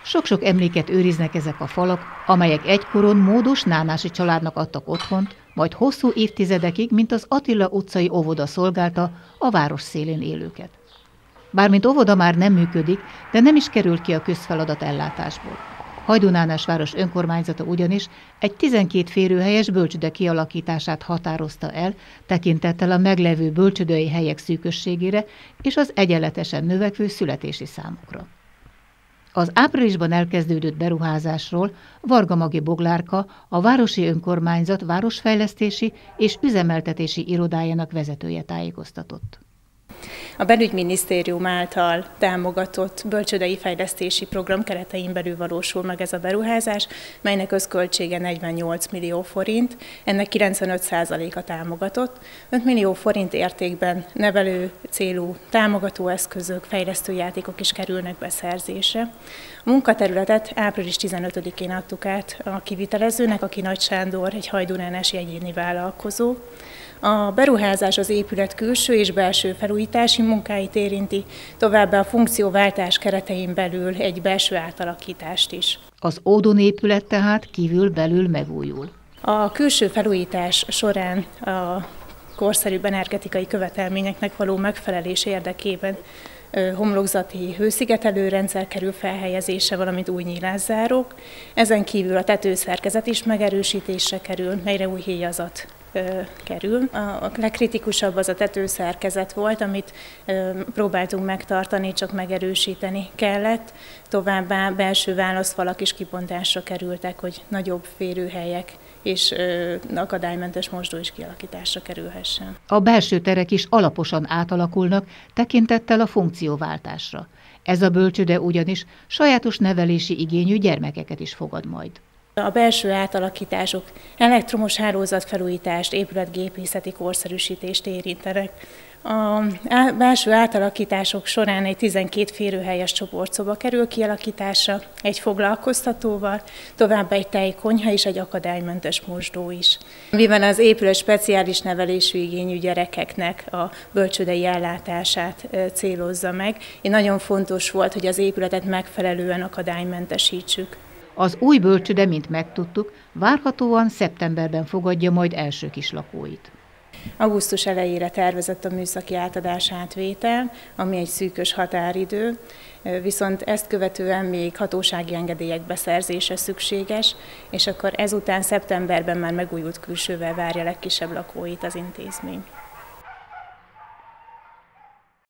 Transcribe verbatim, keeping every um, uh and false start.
Sok-sok emléket őriznek ezek a falak, amelyek egykoron módos nánási családnak adtak otthont, majd hosszú évtizedekig, mint az Attila utcai óvoda szolgálta a város szélén élőket. Bármint óvoda már nem működik, de nem is kerül ki a közfeladat ellátásból. Hajdú-Nánásváros önkormányzata ugyanis egy tizenkét férőhelyes bölcsőde kialakítását határozta el, tekintettel a meglevő bölcsődei helyek szűkösségére és az egyenletesen növekvő születési számokra. Az áprilisban elkezdődött beruházásról Varga Magi Boglárka, a városi önkormányzat városfejlesztési és üzemeltetési irodájának vezetője tájékoztatott. A Belügyminisztérium által támogatott bölcsődei fejlesztési program keretein belül valósul meg ez a beruházás, melynek összköltsége negyvennyolc millió forint, ennek kilencvenöt százaléka támogatott. öt millió forint értékben nevelő célú támogatóeszközök, fejlesztőjátékok is kerülnek beszerzésre. A munkaterületet április tizenötödikén adtuk át a kivitelezőnek, aki Nagy Sándor, egy hajdú-nánási egyéni vállalkozó. A beruházás az épület külső és belső felújítási munkáit érinti, továbbá a funkcióváltás keretein belül egy belső átalakítást is. Az ódon épület tehát kívül-belül megújul. A külső felújítás során a korszerűbb energetikai követelményeknek való megfelelés érdekében homlokzati hőszigetelő rendszer kerül felhelyezésre, valamint új nyílászárók. Ezen kívül a tetőszerkezet is megerősítésre kerül, melyre új héjazat kerül. A legkritikusabb az a tetőszerkezet volt, amit próbáltunk megtartani, csak megerősíteni kellett. Továbbá belső válaszfalak is kibontásra kerültek, hogy nagyobb férőhelyek és akadálymentes mosdó is kialakításra kerülhessen. A belső terek is alaposan átalakulnak tekintettel a funkcióváltásra. Ez a bölcsőde ugyanis sajátos nevelési igényű gyermekeket is fogad majd. A belső átalakítások elektromos hálózatfelújítást, épületgépészeti korszerűsítést érintenek. A belső átalakítások során egy tizenkét férőhelyes csoportszoba kerül kialakításra, egy foglalkoztatóval, továbbá egy tejkonyha és egy akadálymentes mosdó is. Mivel az épület speciális nevelésű igényű gyerekeknek a bölcsődei ellátását célozza meg, így nagyon fontos volt, hogy az épületet megfelelően akadálymentesítsük. Az új bölcsőde, mint megtudtuk, várhatóan szeptemberben fogadja majd első kislakóit. Augusztus elejére tervezett a műszaki átadás átvétel, ami egy szűkös határidő, viszont ezt követően még hatósági engedélyek beszerzése szükséges, és akkor ezután szeptemberben már megújult külsővel várja legkisebb lakóit az intézmény.